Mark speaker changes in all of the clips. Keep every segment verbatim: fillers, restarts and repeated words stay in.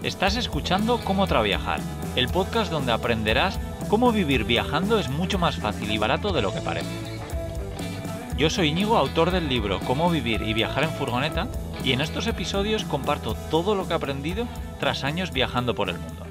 Speaker 1: Estás escuchando Cómo Traviajar, el podcast donde aprenderás cómo vivir viajando es mucho más fácil y barato de lo que parece. Yo soy Íñigo, autor del libro Cómo vivir y viajar en furgoneta, y en estos episodios comparto todo lo que he aprendido tras años viajando por el mundo.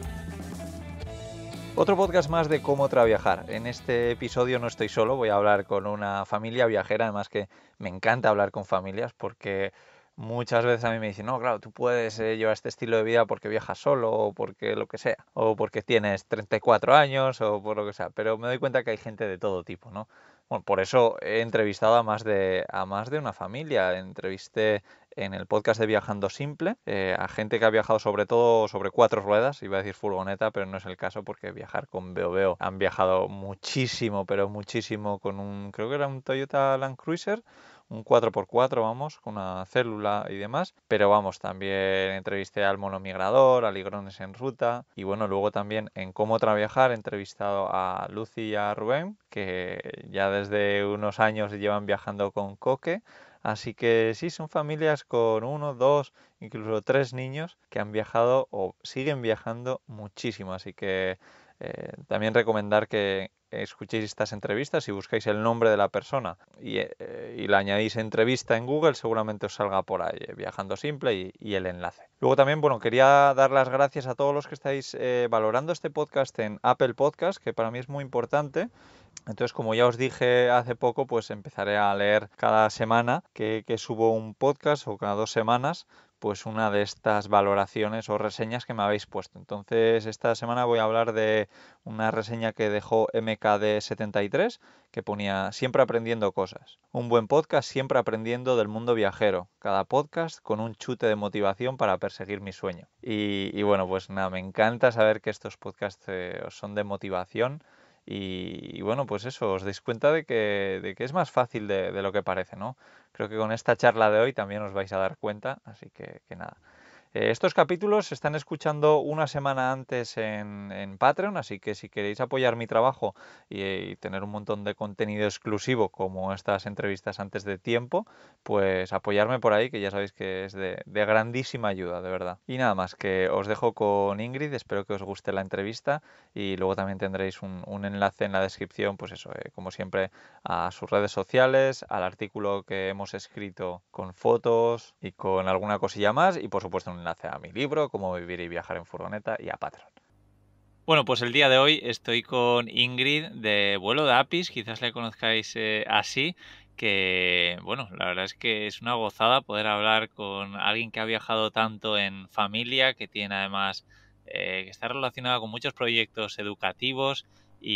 Speaker 1: Otro podcast más de Cómo Traviajar. En este episodio no estoy solo, voy a hablar con una familia viajera, además que me encanta hablar con familias porque muchas veces a mí me dicen, no, claro, tú puedes eh, llevar este estilo de vida porque viajas solo o porque lo que sea, o porque tienes treinta y cuatro años o por lo que sea, pero me doy cuenta que hay gente de todo tipo, ¿no? Bueno, por eso he entrevistado a más de, a más de una familia. Entrevisté en el podcast de Viajando Simple eh, a gente que ha viajado sobre todo sobre cuatro ruedas, iba a decir furgoneta, pero no es el caso porque viajar con Veo Veo han viajado muchísimo, pero muchísimo con un, creo que era un Toyota Land Cruiser, un cuatro por cuatro, vamos, con una célula y demás, pero vamos, también entrevisté al monomigrador, a Ligrones en ruta, y bueno, luego también en Cómo Traviajar he entrevistado a Lucy y a Rubén, que ya desde unos años llevan viajando con Coque, así que sí, son familias con uno, dos, incluso tres niños que han viajado o siguen viajando muchísimo, así que eh, también recomendar que escuchéis estas entrevistas. Si buscáis el nombre de la persona y, eh, y le añadís entrevista en Google, seguramente os salga por ahí, eh, Viajando Simple y, y el enlace. Luego también, bueno, quería dar las gracias a todos los que estáis eh, valorando este podcast en Apple Podcast, que para mí es muy importante. Entonces, como ya os dije hace poco, pues empezaré a leer cada semana que, que subo un podcast o cada dos semanas, pues una de estas valoraciones o reseñas que me habéis puesto. Entonces, esta semana voy a hablar de una reseña que dejó M K D setenta y tres, que ponía siempre aprendiendo cosas. Un buen podcast siempre aprendiendo del mundo viajero. Cada podcast con un chute de motivación para perseguir mi sueño. Y, y bueno, pues nada, me encanta saber que estos podcasts eh, son de motivación. Y, y bueno, pues eso, os dais cuenta de que, de que es más fácil de, de lo que parece, ¿no? Creo que con esta charla de hoy también os vais a dar cuenta, así que, que nada. Eh, estos capítulos se están escuchando una semana antes en, en Patreon, así que si queréis apoyar mi trabajo y, y tener un montón de contenido exclusivo como estas entrevistas antes de tiempo, pues apoyarme por ahí, que ya sabéis que es de, de grandísima ayuda, de verdad. Y nada más, que os dejo con Ingrid, espero que os guste la entrevista y luego también tendréis un, un enlace en la descripción, pues eso, eh, como siempre, a sus redes sociales, al artículo que hemos escrito con fotos y con alguna cosilla más y por supuesto un enlace a mi libro, Cómo vivir y viajar en furgoneta, y a Patreon. Bueno, pues el día de hoy estoy con Ingrid de Vuelo de Apis, quizás le conozcáis eh, así, que bueno, la verdad es que es una gozada poder hablar con alguien que ha viajado tanto en familia, que tiene además, eh, que está relacionado con muchos proyectos educativos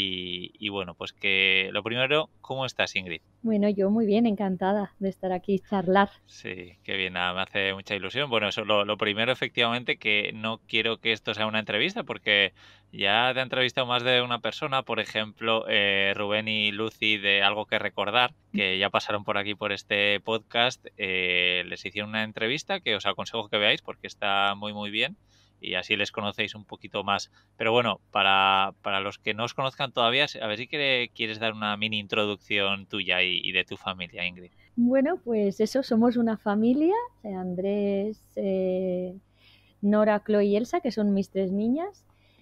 Speaker 1: y, y bueno, pues que lo primero, ¿cómo estás, Ingrid?
Speaker 2: Bueno, yo muy bien, encantada de estar aquí y charlar.
Speaker 1: Sí, qué bien, nada, me hace mucha ilusión. Bueno, eso lo, lo primero, efectivamente, que no quiero que esto sea una entrevista, porque ya te ha entrevistado más de una persona, por ejemplo, eh, Rubén y Lucy de Algo que Recordar, que ya pasaron por aquí por este podcast, eh, les hicieron una entrevista que os aconsejo que veáis porque está muy, muy bien y así les conocéis un poquito más. Pero bueno, para, para los que no os conozcan todavía, a ver si quiere- quieres dar una mini introducción tuya y, y de tu familia, Ingrid.
Speaker 2: Bueno, pues eso, somos una familia, eh, Andrés, eh, Nora, Chloe y Elsa, que son mis tres niñas.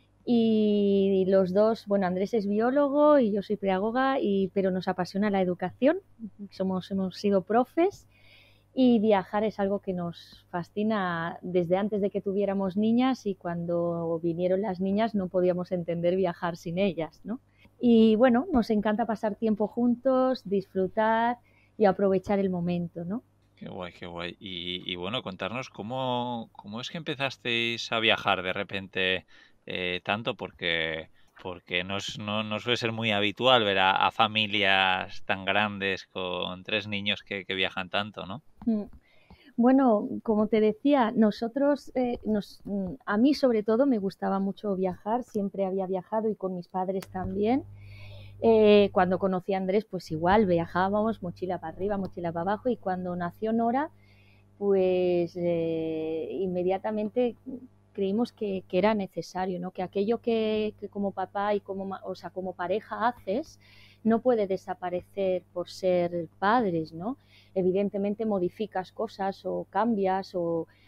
Speaker 2: Y los dos, bueno, Andrés es biólogo y yo soy pedagoga, y, pero nos apasiona la educación. Somos, hemos sido profes y viajar es algo que nos fascina desde antes de que tuviéramos niñas, y cuando vinieron las niñas no podíamos entender viajar sin ellas, ¿no? Y bueno, nos encanta pasar tiempo juntos, disfrutar y aprovechar el momento, ¿no?
Speaker 1: Qué guay, qué guay. Y, y bueno, contarnos cómo, cómo es que empezasteis a viajar de repente eh, tanto, porque, porque no, es- no, no suele ser muy habitual ver a, a familias tan grandes con tres niños que, que viajan tanto, ¿no?
Speaker 2: Mm. Bueno, como te decía, nosotros, eh, nos, mm, a mí sobre todo me gustaba mucho viajar, siempre había viajado y con mis padres también. Eh, cuando conocí a Andrés, pues igual viajábamos, mochila para arriba, mochila para abajo, y cuando nació Nora, pues eh, inmediatamente creímos que, que, era necesario, ¿no? Que aquello que, que como papá y como, o sea, como pareja haces no puede desaparecer por ser padres, ¿no? Evidentemente modificas cosas o cambias o,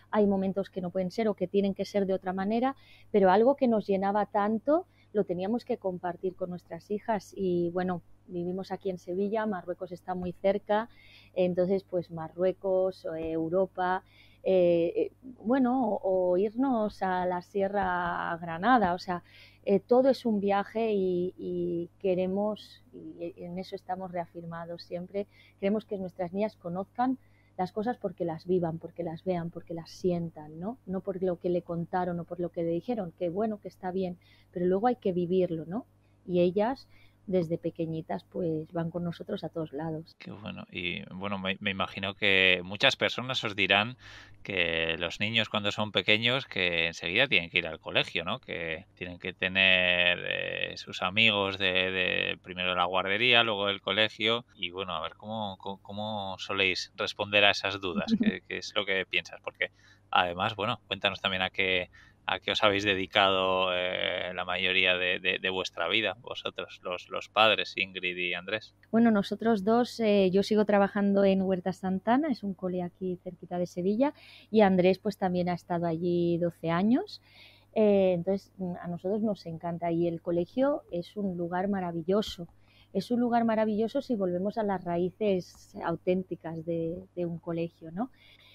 Speaker 2: hay momentos que no pueden ser o que tienen que ser de otra manera, pero algo que nos llenaba tanto lo teníamos que compartir con nuestras hijas y bueno, vivimos aquí en Sevilla, Marruecos está muy cerca, entonces pues Marruecos, eh, Europa, eh, bueno, o, o irnos a la Sierra Granada, o sea, eh, todo es un viaje y, y queremos, y en eso estamos reafirmados siempre, queremos que nuestras niñas conozcan las cosas porque las vivan, porque las vean, porque las sientan, ¿no? No por lo que le contaron o por lo que le dijeron, que bueno, que está bien, pero luego hay que vivirlo, ¿no? Y ellas desde pequeñitas pues van con nosotros a todos lados.
Speaker 1: Qué bueno. Y bueno, me, me imagino que muchas personas os dirán que los niños cuando son pequeños que enseguida tienen que ir al colegio, ¿no? Que tienen que tener eh, sus amigos de, de primero la guardería, luego el colegio. Y bueno, a ver, ¿cómo, cómo, cómo soléis responder a esas dudas? ¿Qué, qué es lo que piensas? Porque además, bueno, cuéntanos también a qué a qué os habéis dedicado eh, la mayoría de, de, de vuestra vida, vosotros, los, los padres, Ingrid y Andrés.
Speaker 2: Bueno, nosotros dos, eh, yo sigo trabajando en Huerta Santana, es un cole aquí cerquita de Sevilla, y Andrés pues también ha estado allí doce años. Eh, entonces, a nosotros nos encanta y el colegio es un lugar maravilloso. Es un lugar maravilloso si volvemos a las raíces auténticas de, de un colegio, ¿no?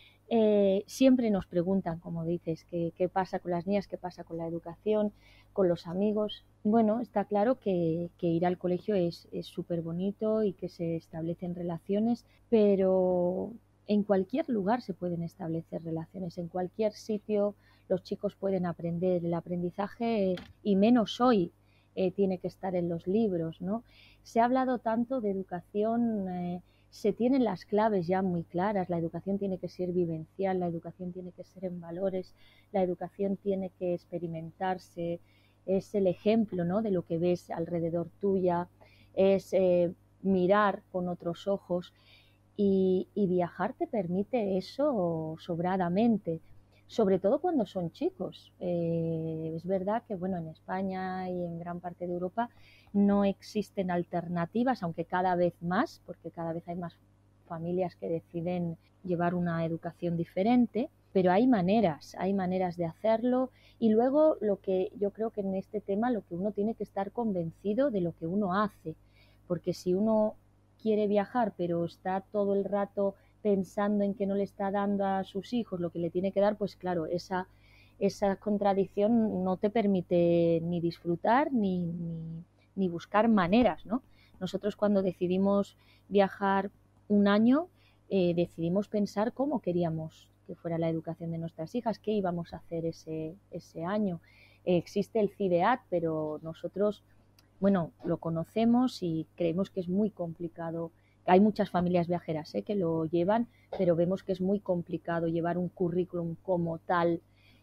Speaker 2: Eh, siempre nos preguntan, como dices, qué, qué pasa con las niñas, qué pasa con la educación, con los amigos. Bueno, está claro que, que ir al colegio es súper bonito y que se establecen relaciones, pero en cualquier lugar se pueden establecer relaciones, en cualquier sitio los chicos pueden aprender. El aprendizaje, y menos hoy, eh, tiene que estar en los libros, ¿no? Se ha hablado tanto de educación. Eh, se tienen las claves ya muy claras, la educación tiene que ser vivencial, la educación tiene que ser en valores, la educación tiene que experimentarse, es el ejemplo, ¿no?, de lo que ves alrededor tuya, es eh, mirar con otros ojos y, y viajar te permite eso sobradamente, sobre todo cuando son chicos. Eh, es verdad que bueno, en España y en gran parte de Europa no existen alternativas, aunque cada vez más, porque cada vez hay más familias que deciden llevar una educación diferente, pero hay maneras, hay maneras de hacerlo y luego lo que yo creo que en este tema lo que uno tiene que estar convencido de lo que uno hace, porque si uno quiere viajar pero está todo el rato pensando en que no le está dando a sus hijos lo que le tiene que dar, pues claro, esa, esa contradicción no te permite ni disfrutar ni, ni, ni buscar maneras, ¿no? Nosotros cuando decidimos viajar un año, eh, decidimos pensar cómo queríamos que fuera la educación de nuestras hijas, qué íbamos a hacer ese, ese año. Eh, existe el CIDEAT, pero nosotros, bueno, lo conocemos y creemos que es muy complicado. Hay muchas familias viajeras ¿eh? que lo llevan, pero vemos que es muy complicado llevar un currículum como tal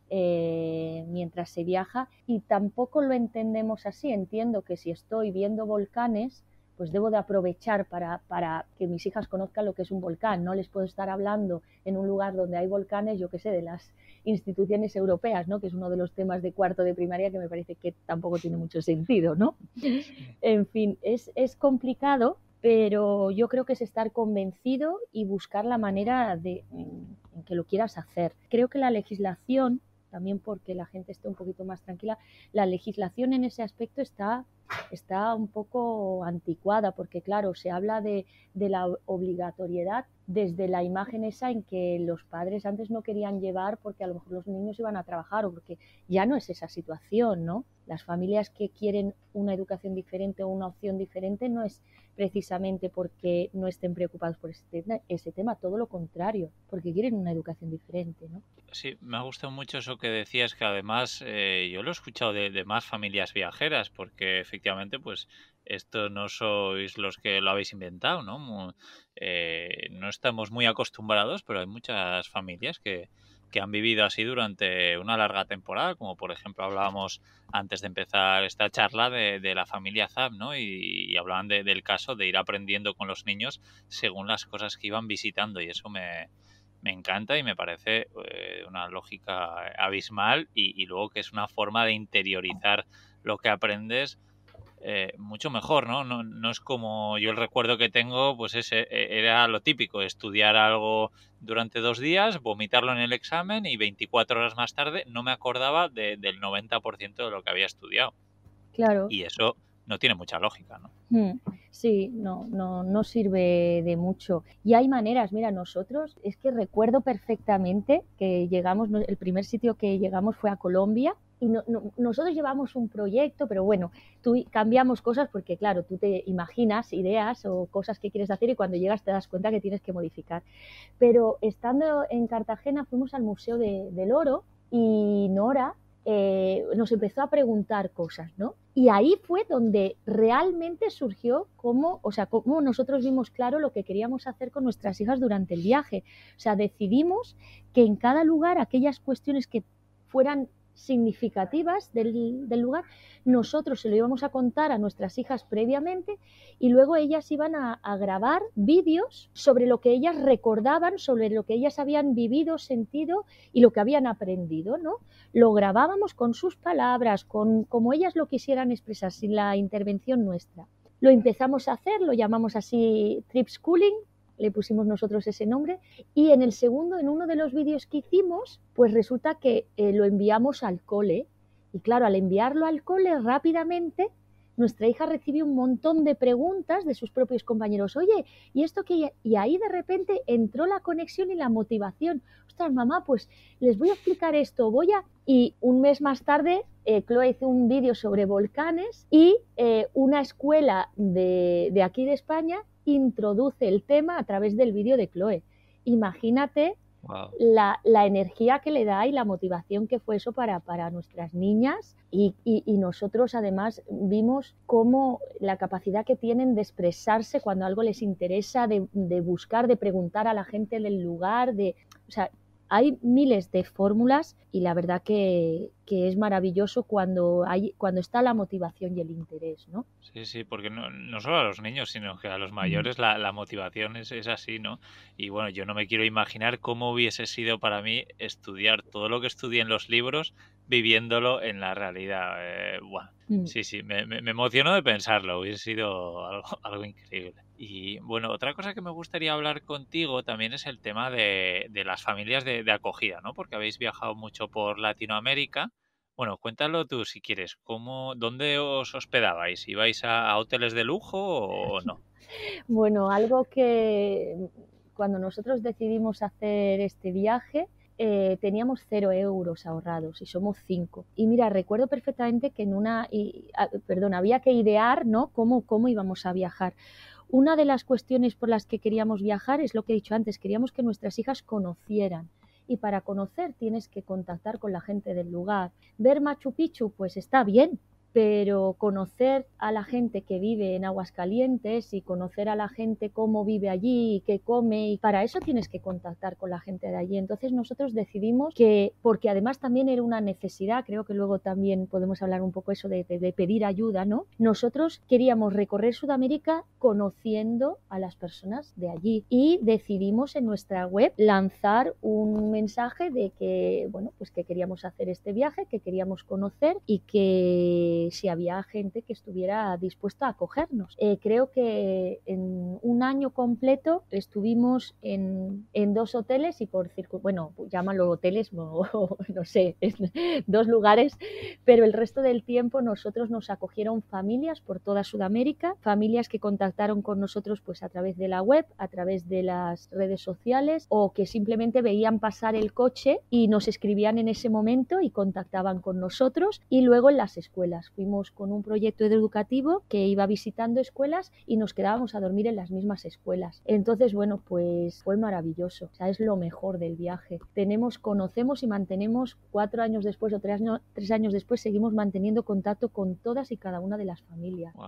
Speaker 2: eh, mientras se viaja y tampoco lo entendemos así. Entiendo que si estoy viendo volcanes, pues debo de aprovechar para, para que mis hijas conozcan lo que es un volcán. No les puedo estar hablando en un lugar donde hay volcanes, yo qué sé, de las instituciones europeas, ¿no? Que es uno de los temas de cuarto de primaria que me parece que tampoco tiene mucho sentido, ¿no? En fin, es, es complicado, pero yo creo que es estar convencido y buscar la manera de en que lo quieras hacer. Creo que la legislación, también porque la gente esté un poquito más tranquila, la legislación en ese aspecto está, está un poco anticuada, porque claro, se habla de, de la obligatoriedad desde la imagen esa en que los padres antes no querían llevar porque a lo mejor los niños iban a trabajar o porque ya no es esa situación, ¿no? Las familias que quieren una educación diferente o una opción diferente no es precisamente porque no estén preocupados por ese tema, ese tema, todo lo contrario, porque quieren una educación diferente, ¿no?
Speaker 1: Sí, me ha gustado mucho eso que decías, que además eh, yo lo he escuchado de, de más familias viajeras, porque efectivamente, pues esto no sois los que lo habéis inventado, ¿no? Mu- eh, no estamos muy acostumbrados, pero hay muchas familias que, que han vivido así durante una larga temporada, como por ejemplo hablábamos antes de empezar esta charla de, de la familia Zap, ¿no? Y, y hablaban de- del caso de ir aprendiendo con los niños según las cosas que iban visitando, y eso me me encanta y me parece eh, una lógica abismal y, y luego que es una forma de interiorizar lo que aprendes eh, mucho mejor, ¿no? ¿no? No es como yo el recuerdo que tengo, pues ese era lo típico, estudiar algo durante dos días, vomitarlo en el examen y veinticuatro horas más tarde no me acordaba de, del noventa por ciento de lo que había estudiado.
Speaker 2: Claro.
Speaker 1: Y eso no tiene mucha lógica, ¿no?
Speaker 2: Hmm. Sí, no, no, no sirve de mucho. Y hay maneras, mira, nosotros, es que recuerdo perfectamente que llegamos, el primer sitio que llegamos fue a Colombia y no, no, nosotros llevamos un proyecto, pero bueno, tú cambiamos cosas porque claro, tú te imaginas ideas o cosas que quieres hacer y cuando llegas te das cuenta que tienes que modificar. Pero estando en Cartagena fuimos al Museo de, del Oro y Nora eh, nos empezó a preguntar cosas, ¿no? Y ahí fue donde realmente surgió cómo, o sea, cómo nosotros vimos claro lo que queríamos hacer con nuestras hijas durante el viaje. O sea, decidimos que en cada lugar aquellas cuestiones que fueran significativas del, del lugar, nosotros se lo íbamos a contar a nuestras hijas previamente y luego ellas iban a, a grabar vídeos sobre lo que ellas recordaban, sobre lo que ellas habían vivido, sentido y lo que habían aprendido, ¿no? Lo grabábamos con sus palabras, con como ellas lo quisieran expresar, sin la intervención nuestra. Lo empezamos a hacer, lo llamamos así Trip Schooling, le pusimos nosotros ese nombre, y en el segundo, en uno de los vídeos que hicimos, pues resulta que eh, lo enviamos al cole, y claro, al enviarlo al cole rápidamente, nuestra hija recibió un montón de preguntas de sus propios compañeros. Oye, ¿y esto qué? Y ahí de repente entró la conexión y la motivación. Ostras, mamá, pues les voy a explicar esto, voy a... Y un mes más tarde, eh, Chloe hizo un vídeo sobre volcanes y eh, una escuela de, de aquí de España introduce el tema a través del vídeo de Chloe. Imagínate
Speaker 1: Wow.
Speaker 2: la, la energía que le da y la motivación que fue eso para, para nuestras niñas y, y, y nosotros además vimos cómo la capacidad que tienen de expresarse cuando algo les interesa, de, de buscar, de preguntar a la gente del lugar, de, o sea, hay miles de fórmulas y la verdad que, que es maravilloso cuando, hay, cuando está la motivación y el interés, ¿no?
Speaker 1: Sí, sí, porque no, no solo a los niños, sino que a los mayores la, la motivación es, es así, ¿no? Y bueno, yo no me quiero imaginar cómo hubiese sido para mí estudiar todo lo que estudié en los libros viviéndolo en la realidad. Eh, buah.
Speaker 2: Mm.
Speaker 1: Sí, sí, me, me, me emociono de pensarlo, hubiese sido algo, algo increíble. Y bueno, otra cosa que me gustaría hablar contigo también es el tema de, de las familias de, de acogida, ¿no? Porque habéis viajado mucho por Latinoamérica. Bueno, cuéntalo tú si quieres. ¿Cómo, dónde os hospedabais? ¿Ibais a, a hoteles de lujo o, o no?
Speaker 2: Bueno, algo que cuando nosotros decidimos hacer este viaje, eh, teníamos cero euros ahorrados y somos cinco. Y mira, recuerdo perfectamente que en una, y, a, perdón, había que idear, ¿no? Cómo, cómo íbamos a viajar. Una de las cuestiones por las que queríamos viajar es lo que he dicho antes, queríamos que nuestras hijas conocieran. Y para conocer tienes que contactar con la gente del lugar. Ver Machu Picchu, pues está bien, pero conocer a la gente que vive en Aguascalientes y conocer a la gente cómo vive allí y qué come, y para eso tienes que contactar con la gente de allí. Entonces nosotros decidimos que, porque además también era una necesidad, creo que luego también podemos hablar un poco eso de, de, de pedir ayuda, ¿no? Nosotros queríamos recorrer Sudamérica conociendo a las personas de allí y decidimos en nuestra web lanzar un mensaje de que, bueno, pues que queríamos hacer este viaje, que queríamos conocer y que si había gente que estuviera dispuesta a acogernos. Eh, creo que en un año completo estuvimos en, en dos hoteles y por circunstancias, bueno, llámalo hoteles, no, no sé, dos lugares, pero el resto del tiempo nosotros nos acogieron familias por toda Sudamérica, familias que contactaron con nosotros pues a través de la web, a través de las redes sociales o que simplemente veían pasar el coche y nos escribían en ese momento y contactaban con nosotros y luego en las escuelas. Fuimos con un proyecto educativo que iba visitando escuelas y nos quedábamos a dormir en las mismas escuelas. Entonces, bueno, pues fue maravilloso. O sea, es lo mejor del viaje. Tenemos, conocemos y mantenemos cuatro años después o tres años, tres años después seguimos manteniendo contacto con todas y cada una de las familias.
Speaker 1: Wow.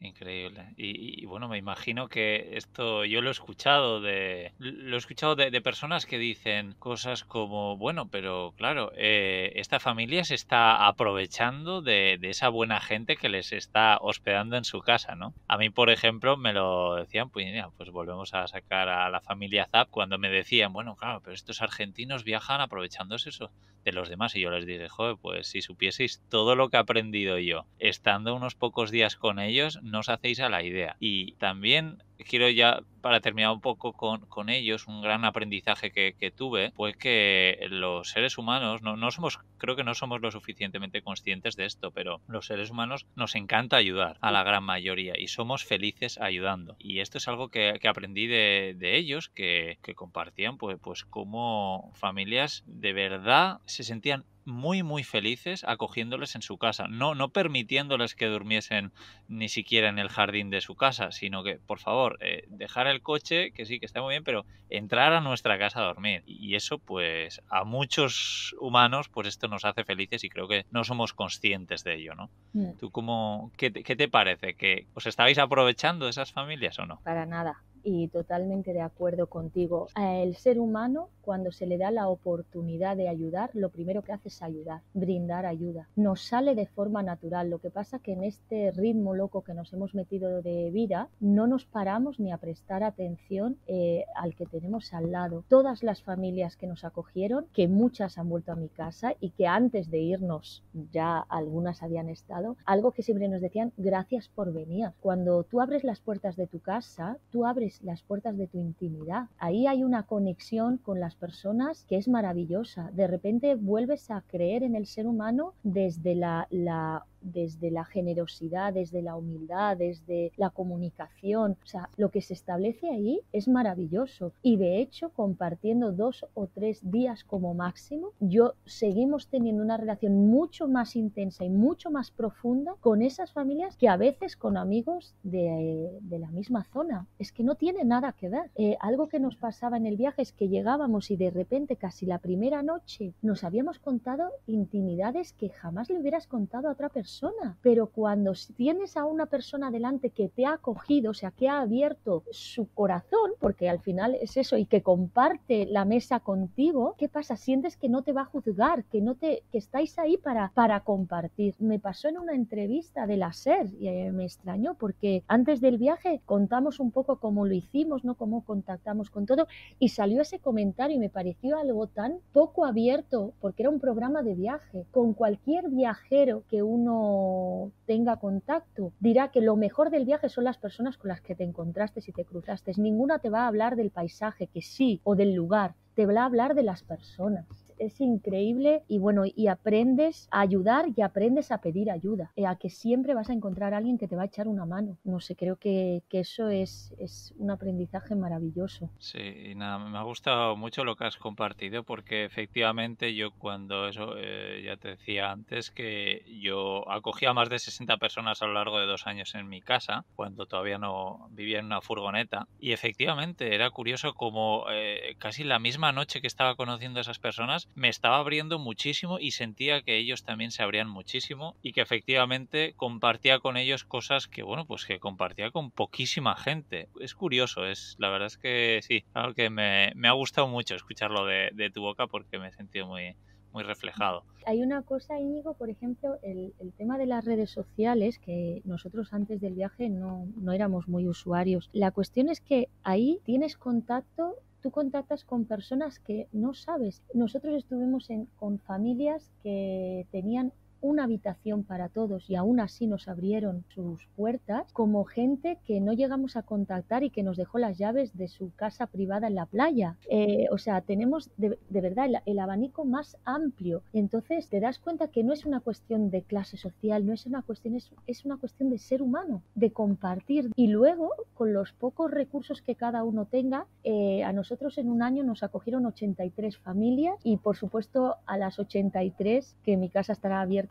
Speaker 1: Increíble. Y, y, bueno, me imagino que esto yo lo he escuchado de lo he escuchado de, de personas que dicen cosas como, bueno, pero claro, eh, esta familia se está aprovechando de, de esa buena gente que les está hospedando en su casa, ¿no? A mí, por ejemplo, me lo decían, pues mira, pues volvemos a sacar a la familia Zapp cuando me decían, bueno, claro, pero estos argentinos viajan aprovechándose eso de los demás. Y yo les dije, joder, pues si supieseis todo lo que he aprendido yo estando unos pocos días con ellos, no os hacéis a la idea. Y también quiero ya, para terminar un poco con, con ellos, un gran aprendizaje que, que tuve fue que los seres humanos, no, no somos, creo que no somos lo suficientemente conscientes de esto, pero los seres humanos nos encanta ayudar a la gran mayoría y somos felices ayudando. Y esto es algo que, que aprendí de, de ellos, que, que compartían pues, pues cómo familias de verdad se sentían muy muy felices acogiéndoles en su casa, no, no permitiéndoles que durmiesen ni siquiera en el jardín de su casa, sino que, por favor, eh, dejar el coche, que sí, que está muy bien, pero entrar a nuestra casa a dormir. Y eso, pues, a muchos humanos, pues esto nos hace felices y creo que no somos conscientes de ello, ¿no?
Speaker 2: Mm.
Speaker 1: ¿Tú cómo, qué, te- qué te parece? ¿Que os estabais aprovechando de esas familias o no?
Speaker 2: Para nada. Y totalmente de acuerdo contigo. El ser humano, cuando se le da la oportunidad de ayudar, lo primero que hace es ayudar, brindar ayuda. Nos sale de forma natural. Lo que pasa que en este ritmo loco que nos hemos metido de vida, no nos paramos ni a prestar atención eh, al que tenemos al lado. Todas las familias que nos acogieron, que muchas han vuelto a mi casa y que antes de irnos ya algunas habían estado, algo que siempre nos decían, gracias por venir. Cuando tú abres las puertas de tu casa, tú abres las puertas de tu intimidad. Ahí hay una conexión con las personas que es maravillosa. De repente vuelves a creer en el ser humano desde la, la desde la generosidad, desde la humildad, desde la comunicación. O sea, lo que se establece ahí es maravilloso. Y de hecho, compartiendo dos o tres días como máximo, yo seguimos teniendo una relación mucho más intensa y mucho más profunda con esas familias que a veces con amigos de, de la misma zona. Es que no tiene nada que ver. Eh, algo que nos pasaba en el viaje es que llegábamos y de repente, casi la primera noche, nos habíamos contado intimidades que jamás le hubieras contado a otra persona. Pero cuando tienes a una persona delante que te ha acogido, o sea, que ha abierto su corazón, porque al final es eso, y que comparte la mesa contigo, ¿qué pasa? Sientes que no te va a juzgar, que no te, que estáis ahí para, para compartir. Me pasó en una entrevista de la SER y eh, me extrañó porque antes del viaje contamos un poco cómo lo hicimos, ¿no? Cómo contactamos con todo, y salió ese comentario y me pareció algo tan poco abierto, porque era un programa de viaje. Con cualquier viajero que uno tenga contacto, dirá que lo mejor del viaje son las personas con las que te encontraste y te cruzaste. Ninguna te va a hablar del paisaje, que sí, o del lugar, te va a hablar de las personas. Es increíble y bueno, y aprendes a ayudar y aprendes a pedir ayuda, eh, a que siempre vas a encontrar a alguien que te va a echar una mano. No sé, creo que, que eso es, es un aprendizaje maravilloso.
Speaker 1: Sí, y nada, me ha gustado mucho lo que has compartido porque efectivamente yo cuando eso, eh, ya te decía antes que yo acogía a más de sesenta personas a lo largo de dos años en mi casa, cuando todavía no vivía en una furgoneta, y efectivamente era curioso como eh, casi la misma noche que estaba conociendo a esas personas me estaba abriendo muchísimo y sentía que ellos también se abrían muchísimo y que efectivamente compartía con ellos cosas que, bueno, pues que compartía con poquísima gente. Es curioso, es la verdad es que sí, claro que me, me ha gustado mucho escucharlo de, de tu boca porque me he sentido muy, muy reflejado.
Speaker 2: Hay una cosa, Íñigo, por ejemplo, el, el tema de las redes sociales, que nosotros antes del viaje no, no éramos muy usuarios. La cuestión es que ahí tienes contacto, tú contactas con personas que no sabes. Nosotros estuvimos en, con familias que tenían una habitación para todos y aún así nos abrieron sus puertas, como gente que no llegamos a contactar y que nos dejó las llaves de su casa privada en la playa. Eh, o sea, tenemos de, de verdad el, el abanico más amplio. Entonces te das cuenta que no es una cuestión de clase social, no es una cuestión, es, es una cuestión de ser humano, de compartir. Y luego, con los pocos recursos que cada uno tenga, eh, a nosotros en un año nos acogieron ochenta y tres familias y por supuesto a las ochenta y tres, que mi casa estará abierta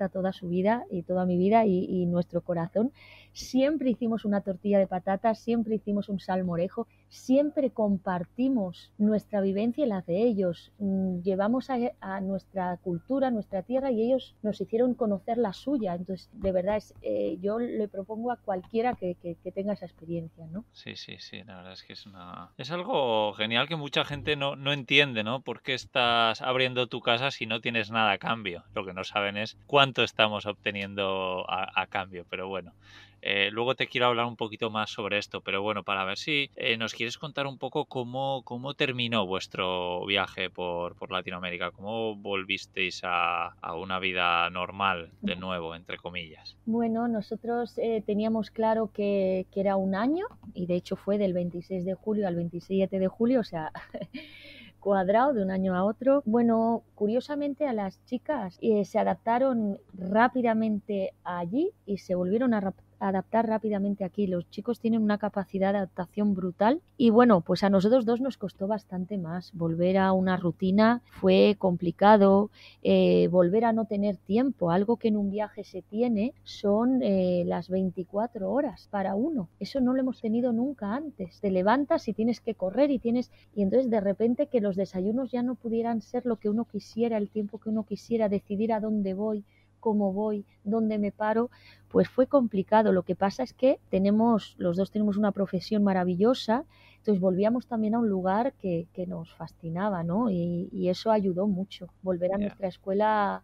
Speaker 2: Marta toda su vida y toda mi vida y, y nuestro corazón. Siempre hicimos una tortilla de patatas, siempre hicimos un salmorejo, siempre compartimos nuestra vivencia y la de ellos. Llevamos a, a nuestra cultura, a nuestra tierra, y ellos nos hicieron conocer la suya. Entonces, de verdad, es, eh, yo le propongo a cualquiera que, que, que tenga esa experiencia, ¿no?
Speaker 1: Sí, sí, sí, la verdad es que es una... Es algo genial que mucha gente no, no entiende, ¿no? ¿Por qué estás abriendo tu casa si no tienes nada a cambio? Lo que no saben es cuánto estamos obteniendo a, a cambio, pero bueno. Eh, luego te quiero hablar un poquito más sobre esto, pero bueno, para ver si eh, nos quieres contar un poco cómo, cómo terminó vuestro viaje por, por Latinoamérica, cómo volvisteis a, a una vida normal de nuevo, entre comillas.
Speaker 2: Bueno, nosotros eh, teníamos claro que, que era un año, y de hecho fue del veintiséis de julio al veintisiete de julio, o sea... cuadrado de un año a otro. Bueno, curiosamente a las chicas eh, se adaptaron rápidamente allí y se volvieron a adaptar rápidamente aquí. Los chicos tienen una capacidad de adaptación brutal y bueno, pues a nosotros dos nos costó bastante más. Volver a una rutina fue complicado, eh, volver a no tener tiempo, algo que en un viaje se tiene son eh, las veinticuatro horas para uno. Eso no lo hemos tenido nunca antes. Te levantas y tienes que correr y tienes y entonces de repente que los desayunos ya no pudieran ser lo que uno quisiera, el tiempo que uno quisiera, decidir a dónde voy, cómo voy, dónde me paro, pues fue complicado. Lo que pasa es que tenemos, los dos tenemos una profesión maravillosa, entonces volvíamos también a un lugar que, que nos fascinaba, ¿no? Y, y eso ayudó mucho. Volver a yeah. nuestra escuela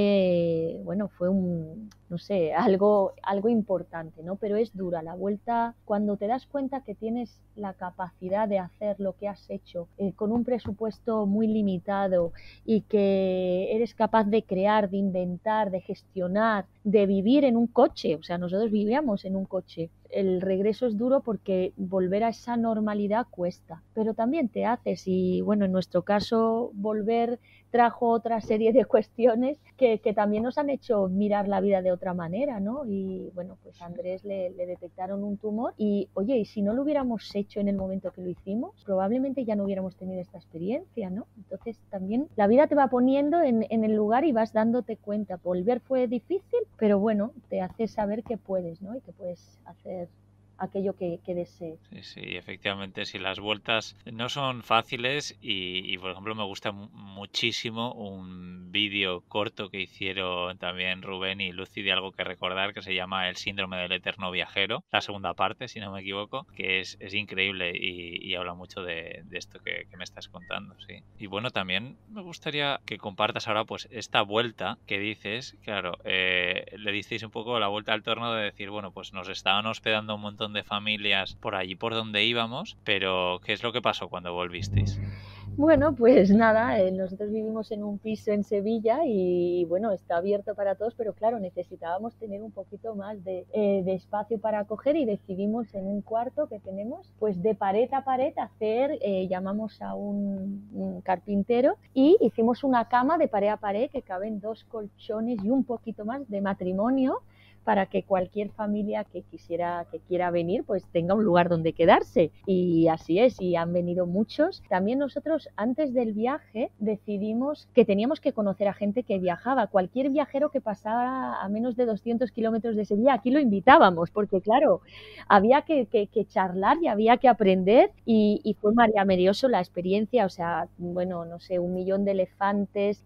Speaker 2: fue, bueno, fue un, no sé, algo, algo importante, ¿no? Pero es dura la vuelta. Cuando te das cuenta que tienes la capacidad de hacer lo que has hecho eh, con un presupuesto muy limitado y que eres capaz de crear, de inventar, de gestionar, de vivir en un coche, o sea, nosotros vivíamos en un coche. El regreso es duro porque volver a esa normalidad cuesta, pero también te haces y bueno, en nuestro caso volver trajo otra serie de cuestiones que, que también nos han hecho mirar la vida de otra manera, ¿no? Y bueno, pues a Andrés le, le detectaron un tumor y oye, y si no lo hubiéramos hecho en el momento que lo hicimos, probablemente ya no hubiéramos tenido esta experiencia, ¿no? Entonces también la vida te va poniendo en, en el lugar y vas dándote cuenta. Volver fue difícil, pero bueno, te hace saber que puedes, ¿no? Y que puedes hacer aquello que, que desees.
Speaker 1: Sí, sí, efectivamente, si las vueltas no son fáciles y, y por ejemplo me gusta muchísimo un vídeo corto que hicieron también Rubén y Lucy de Algo que Recordar que se llama El síndrome del eterno viajero, la segunda parte si no me equivoco, que es, es increíble y, y habla mucho de, de esto que, que me estás contando, sí. Y bueno, también me gustaría que compartas ahora pues esta vuelta que dices, claro, eh, le disteis un poco la vuelta al torno de decir, bueno, pues nos estaban hospedando un montón de familias por allí por donde íbamos, pero ¿qué es lo que pasó cuando volvisteis?
Speaker 2: Bueno, pues nada, eh, nosotros vivimos en un piso en Sevilla y bueno, está abierto para todos, pero claro, necesitábamos tener un poquito más de, eh, de espacio para acoger y decidimos en un cuarto que tenemos, pues de pared a pared hacer, eh, llamamos a un, un carpintero y hicimos una cama de pared a pared que caben dos colchones y un poquito más de matrimonio, para que cualquier familia que quisiera que quiera venir pues tenga un lugar donde quedarse y así es y han venido muchos. También nosotros antes del viaje decidimos que teníamos que conocer a gente que viajaba, cualquier viajero que pasara a menos de doscientos kilómetros de Sevilla, aquí lo invitábamos porque claro, había que, que, que charlar y había que aprender y, y fue maravilloso la experiencia, o sea, bueno, no sé, un millón de elefantes,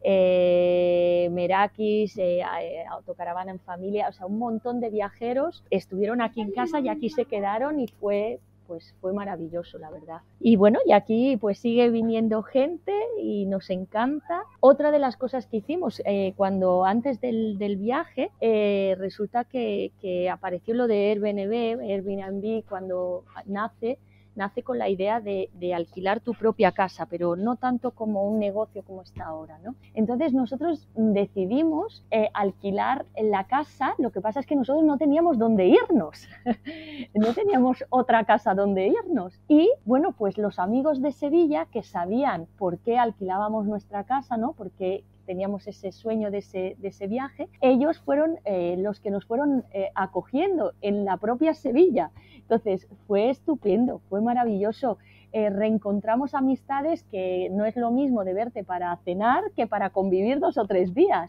Speaker 2: eh, merakis, eh, autocaravana en familia, o sea, un montón de viajeros estuvieron aquí en casa y aquí se quedaron y fue pues fue maravilloso, la verdad. Y bueno, y aquí pues sigue viniendo gente y nos encanta. Otra de las cosas que hicimos eh, cuando antes del, del viaje, eh, resulta que, que apareció lo de Airbnb, Airbnb cuando nace, nace con la idea de, de alquilar tu propia casa, pero no tanto como un negocio como está ahora, ¿no? Entonces nosotros decidimos eh, alquilar la casa, lo que pasa es que nosotros no teníamos dónde irnos, no teníamos otra casa donde irnos. Y bueno, pues los amigos de Sevilla que sabían por qué alquilábamos nuestra casa, ¿no? Porque teníamos ese sueño de ese, de ese viaje, ellos fueron eh, los que nos fueron eh, acogiendo en la propia Sevilla. Entonces fue estupendo, fue maravilloso. Eh, reencontramos amistades que no es lo mismo de verte para cenar que para convivir dos o tres días.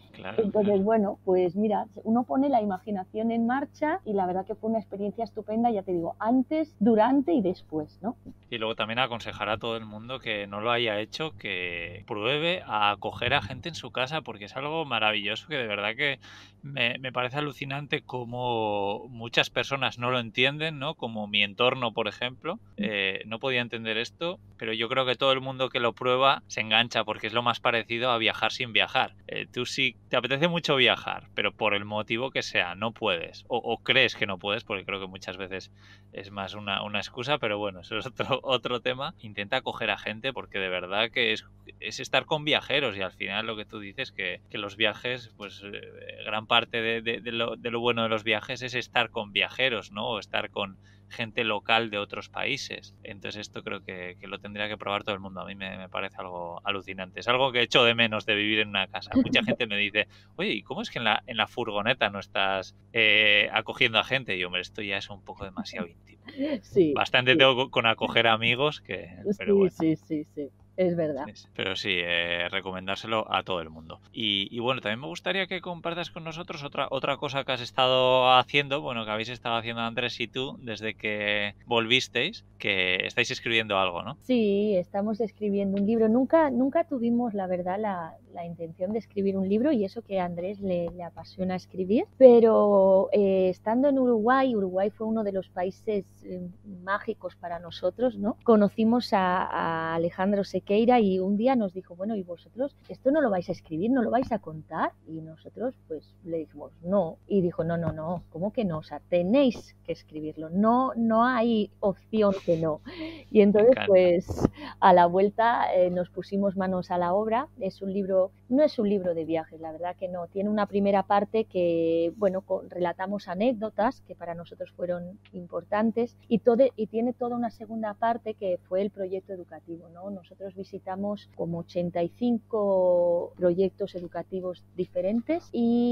Speaker 1: Claro,
Speaker 2: Entonces,
Speaker 1: claro.
Speaker 2: bueno, pues mira, uno pone la imaginación en marcha y la verdad que fue una experiencia estupenda, ya te digo, antes, durante y después, ¿no?
Speaker 1: Y luego también aconsejar a todo el mundo que no lo haya hecho, que pruebe a acoger a gente en su casa, porque es algo maravilloso que de verdad que me, me parece alucinante como muchas personas no lo entienden, ¿no? Como mi entorno, por ejemplo, eh, no podía entender esto, pero yo creo que todo el mundo que lo prueba se engancha porque es lo más parecido a viajar sin viajar. Eh, tú sí te apetece mucho viajar, pero por el motivo que sea, no puedes, o, o crees que no puedes, porque creo que muchas veces es más una, una excusa, pero bueno, eso es otro, otro tema. Intenta acoger a gente porque de verdad que es, es estar con viajeros y al final lo que tú dices, que, que los viajes, pues eh, gran parte de, de, de, lo, de lo bueno de los viajes es estar con viajeros, ¿no? O estar con gente local de otros países. Entonces esto creo que, que lo tendría que probar todo el mundo. A mí me, me parece algo alucinante. Es algo que echo de menos de vivir en una casa. Mucha gente me dice, oye, ¿y cómo es que en la, en la furgoneta no estás eh, acogiendo a gente? Y hombre, esto ya es un poco demasiado íntimo.
Speaker 2: Sí,
Speaker 1: Bastante
Speaker 2: sí,
Speaker 1: tengo con acoger amigos que... Pero
Speaker 2: sí,
Speaker 1: bueno.
Speaker 2: sí, sí, sí, es verdad.
Speaker 1: Sí, sí. Pero sí, eh, recomendárselo a todo el mundo. Y, y bueno, también me gustaría que compartas con nosotros otra, otra cosa que has estado haciendo, bueno, que habéis estado haciendo Andrés y tú desde que volvisteis, que estáis escribiendo algo, ¿no?
Speaker 2: Sí, estamos escribiendo un libro. Nunca, nunca tuvimos, la verdad, la, la intención de escribir un libro y eso que a Andrés le, le apasiona escribir. Pero eh, estando en Uruguay, Uruguay fue uno de los países eh, mágicos para nosotros, ¿no? Conocimos a, a Alejandro Sequeira y un día nos dijo, bueno, ¿y vosotros esto no lo vais a escribir, no lo vais a contar? Y nosotros pues le dijimos, no. Y dijo, no, no, no, ¿cómo que no? O sea, tenéis que escribirlo. No, no hay opción que no. Y
Speaker 1: Me
Speaker 2: entonces,
Speaker 1: encanta.
Speaker 2: pues a la vuelta eh, nos pusimos manos a la obra. Es un libro, no es un libro de viajes, la verdad que no. Tiene una primera parte que, bueno, con, relatamos anécdotas que para nosotros fueron importantes y, todo, y tiene toda una segunda parte que fue el proyecto educativo, ¿no? Nosotros visitamos como ochenta y cinco proyectos educativos diferentes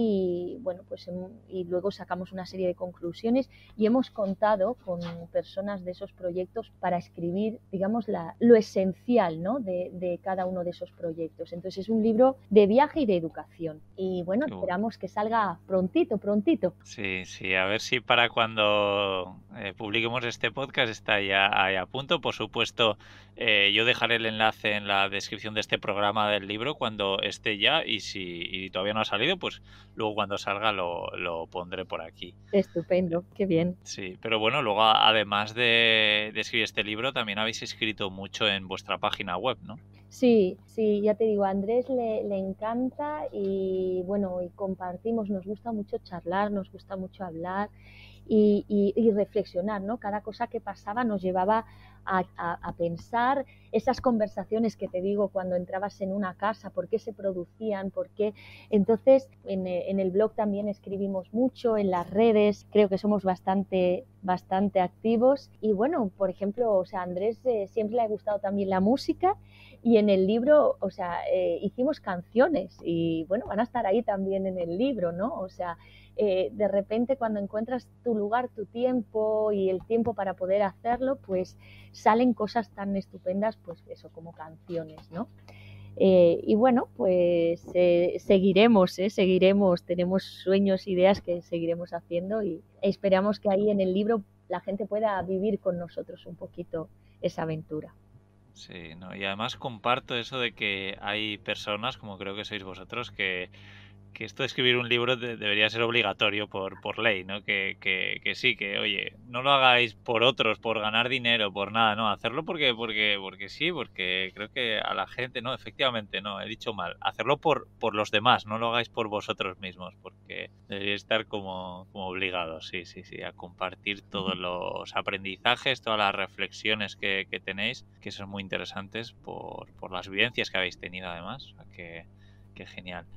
Speaker 2: y, bueno, pues y luego sacamos una serie de conclusiones y hemos contado con personas de esos proyectos para escribir, digamos, la, lo esencial, ¿no? de, de cada uno de esos proyectos. Entonces es un libro de viaje y de educación. Y bueno,
Speaker 1: Qué bueno.
Speaker 2: esperamos que salga prontito, prontito.
Speaker 1: Sí, sí, a ver si para cuando eh, publiquemos este podcast está ya ahí a punto. Por supuesto, eh, yo dejaré el enlace en la descripción de este programa del libro cuando esté ya y si y todavía no ha salido, pues luego cuando salga lo, lo pondré por aquí.
Speaker 2: Estupendo, qué bien.
Speaker 1: Sí, pero bueno, luego a- además de, de escribir este libro, también habéis escrito mucho en vuestra página web, ¿no?
Speaker 2: Sí, sí, ya te digo, a Andrés le, le encanta y bueno, y compartimos, nos gusta mucho charlar, nos gusta mucho hablar y, y, y reflexionar, ¿no? Cada cosa que pasaba nos llevaba a, a, a pensar esas conversaciones que te digo cuando entrabas en una casa, por qué se producían, por qué. Entonces, en, en el blog también escribimos mucho, en las redes, creo que somos bastante, bastante activos. Y bueno, por ejemplo, o sea, a Andrés eh, siempre le ha gustado también la música y en el libro, o sea, eh, hicimos canciones y bueno, van a estar ahí también en el libro, ¿no? O sea, eh, de repente cuando encuentras tu lugar, tu tiempo y el tiempo para poder hacerlo, pues salen cosas tan estupendas, pues eso, como canciones, ¿no? Eh, y bueno, pues eh, seguiremos, ¿eh? seguiremos, tenemos sueños, ideas que seguiremos haciendo y esperamos que ahí en el libro la gente pueda vivir con nosotros un poquito esa aventura.
Speaker 1: Sí, no, y además comparto eso de que hay personas, como creo que sois vosotros, que que esto de escribir un libro de- debería ser obligatorio por, por ley, ¿no? Que, que, que sí, que oye, no lo hagáis por otros, por ganar dinero, por nada, no, hacerlo porque, porque, porque sí, porque creo que a la gente, no, efectivamente, no, he dicho mal, hacerlo por, por los demás, no lo hagáis por vosotros mismos, porque debería estar como, como obligados, sí, sí, sí, a compartir todos los aprendizajes, todas las reflexiones que, que tenéis, que son muy interesantes por, por las vivencias que habéis tenido además, o sea, que, que genial.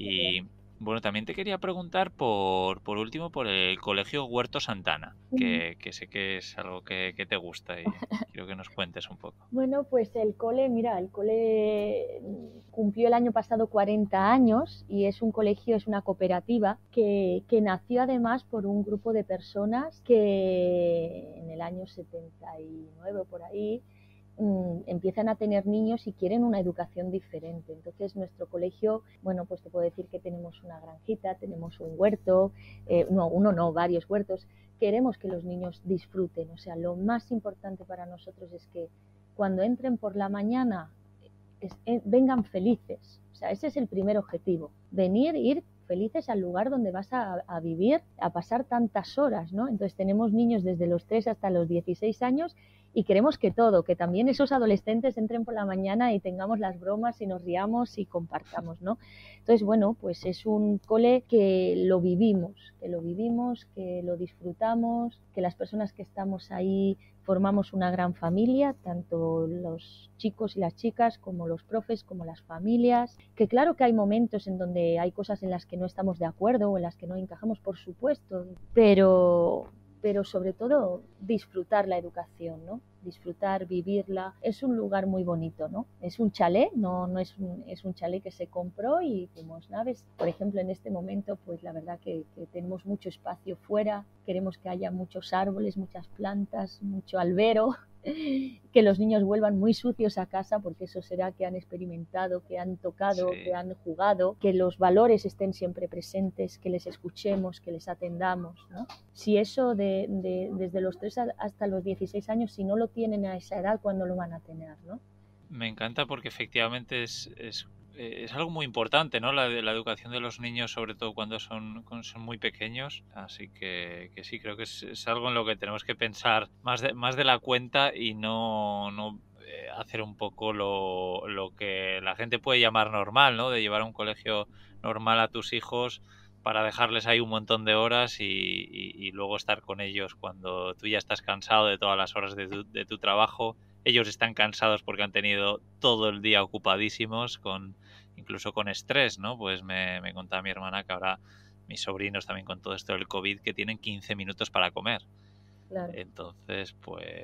Speaker 1: Y bueno, también te quería preguntar por, por último por el Colegio Huerto Santana, que, que sé que es algo que, que te gusta y quiero que nos cuentes un poco.
Speaker 2: Bueno, pues el cole, mira, el cole cumplió el año pasado cuarenta años y es un colegio, es una cooperativa que, que nació además por un grupo de personas que en el año setenta y nueve o por ahí mmm, empiezan a tener niños y quieren una educación diferente. Entonces nuestro colegio, bueno, pues te puedo decir que tenemos una granjita, tenemos un huerto, eh, no, uno no, varios huertos. Queremos que los niños disfruten, o sea, lo más importante para nosotros es que cuando entren por la mañana es, eh, vengan felices, o sea, ese es el primer objetivo, venir, ir felices al lugar donde vas a, a vivir, a pasar tantas horas, ¿no? Entonces tenemos niños desde los tres hasta los dieciséis años y queremos que todo, que también esos adolescentes entren por la mañana y tengamos las bromas y nos riamos y compartamos, ¿no? Entonces, bueno, pues es un cole que lo vivimos, que lo vivimos, que lo disfrutamos, que las personas que estamos ahí formamos una gran familia, tanto los chicos y las chicas como los profes, como las familias, que claro que hay momentos en donde hay cosas en las que no estamos de acuerdo o en las que no encajamos, por supuesto, pero, pero sobre todo disfrutar la educación, ¿no? Disfrutar, vivirla. Es un lugar muy bonito, ¿no? Es un chalet, no, no es, un, es un chalet que se compró y fuimos naves. Por ejemplo, en este momento, pues la verdad que, que tenemos mucho espacio fuera, queremos que haya muchos árboles, muchas plantas, mucho albero, que los niños vuelvan muy sucios a casa, porque eso será que han experimentado, que han tocado,
Speaker 1: Sí.
Speaker 2: que han jugado, que los valores estén siempre presentes, que les escuchemos, que les atendamos, ¿no? Si eso de, de, desde los tres hasta los dieciséis años, si no lo tienen a esa edad, ¿cuándo lo van a tener, no?
Speaker 1: Me encanta porque efectivamente es, es, eh, es algo muy importante, ¿no? La, de la educación de los niños, sobre todo cuando son, cuando son muy pequeños. Así que, que sí, creo que es, es algo en lo que tenemos que pensar más de, más de la cuenta y no, no eh, hacer un poco lo, lo que la gente puede llamar normal, ¿no? De llevar a un colegio normal a tus hijos para dejarles ahí un montón de horas y, y, y luego estar con ellos cuando tú ya estás cansado de todas las horas de tu, de tu trabajo. Ellos están cansados porque han tenido todo el día ocupadísimos, con incluso con estrés, ¿no? Pues me, me contaba mi hermana que ahora mis sobrinos también con todo esto del COVID que tienen quince minutos para comer.
Speaker 2: Claro.
Speaker 1: Entonces,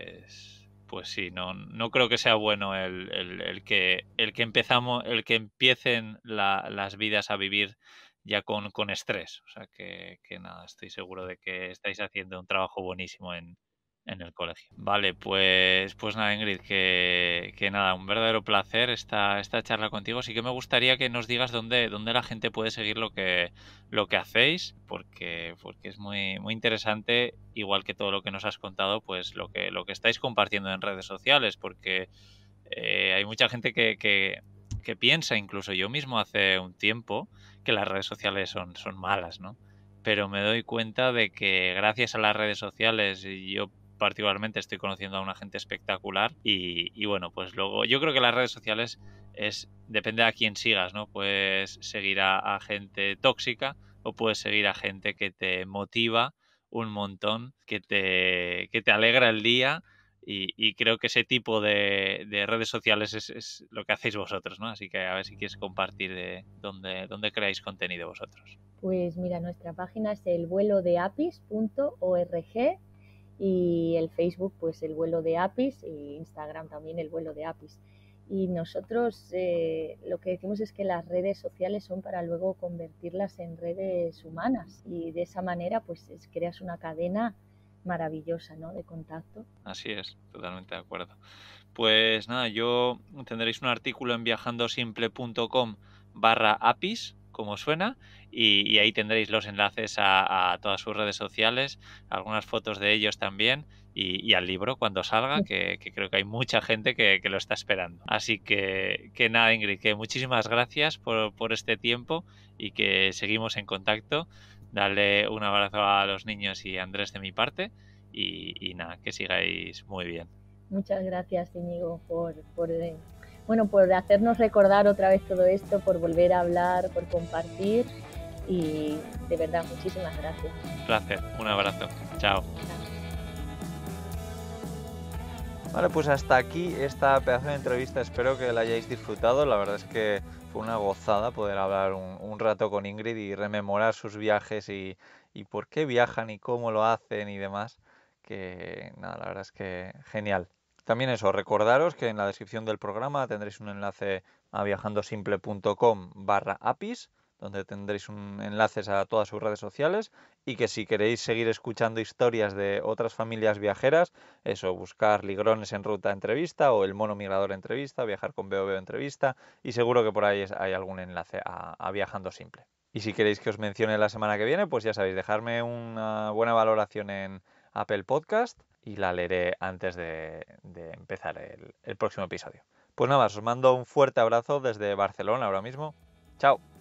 Speaker 1: pues, pues sí, no, no creo que sea bueno el, el, el que el que empezamos, el que empiecen la, las vidas a vivir ya con, con estrés. O sea que, que nada, estoy seguro de que estáis haciendo un trabajo buenísimo en, en el colegio. Vale, pues, pues nada, Ingrid, que, que nada, un verdadero placer esta, esta charla contigo. Sí que me gustaría que nos digas dónde, dónde la gente puede seguir lo que, lo que hacéis, porque, porque es muy, muy interesante, igual que todo lo que nos has contado, pues lo que, lo que estáis compartiendo en redes sociales, porque eh, hay mucha gente que, que, que piensa, incluso yo mismo hace un tiempo, que las redes sociales son, son malas, ¿no? Pero me doy cuenta de que gracias a las redes sociales, y yo particularmente estoy conociendo a una gente espectacular y, y bueno, pues luego yo creo que las redes sociales es depende a quién sigas, ¿no? Puedes seguir a, a gente tóxica o puedes seguir a gente que te motiva un montón, que te, que te alegra el día y, y creo que ese tipo de, de redes sociales es, es lo que hacéis vosotros, ¿no? Así que a ver si quieres compartir de dónde, dónde creáis contenido vosotros.
Speaker 2: Pues mira, nuestra página es el vuelo de apis punto org y el Facebook pues el vuelo de Apis y Instagram también el vuelo de Apis. Y nosotros eh, lo que decimos es que las redes sociales son para luego convertirlas en redes humanas y de esa manera pues es, creas una cadena maravillosa, ¿no? De contacto.
Speaker 1: Así es, totalmente de acuerdo. Pues nada, yo tendréis un artículo en viajandosimple.com barra apis, como suena, y, y ahí tendréis los enlaces a, a todas sus redes sociales, algunas fotos de ellos también, y, y al libro cuando salga, que, que creo que hay mucha gente que, que lo está esperando. Así que, que nada, Ingrid, que muchísimas gracias por, por este tiempo y que seguimos en contacto. Dale un abrazo a los niños y a Andrés de mi parte, y, y nada, que sigáis muy bien.
Speaker 2: Muchas gracias, Íñigo, por, por, eh, bueno, por hacernos recordar otra vez todo esto, por volver a hablar, por compartir y de verdad, muchísimas gracias.
Speaker 1: Un placer, un abrazo. Chao.
Speaker 3: Vale, pues hasta aquí esta pedazo de entrevista. Espero que la hayáis disfrutado. La verdad es que fue una gozada poder hablar un, un rato con Ingrid y rememorar sus viajes y, y por qué viajan y cómo lo hacen y demás. Que nada, la verdad es que genial. También eso, recordaros que en la descripción del programa tendréis un enlace a viajandosimple.com barra apis, donde tendréis un enlaces a todas sus redes sociales, y que si queréis seguir escuchando historias de otras familias viajeras, eso, buscar Ligrones en Ruta entrevista o El Mono Migrador entrevista, Viajar con Veo Veo entrevista, y seguro que por ahí es- hay algún enlace a, a Viajando Simple. Y si queréis que os mencione la semana que viene, pues ya sabéis, dejarme una buena valoración en Apple Podcast y la leeré antes de, de empezar el, el próximo episodio. Pues nada más, os mando un fuerte abrazo desde Barcelona ahora mismo. Chao.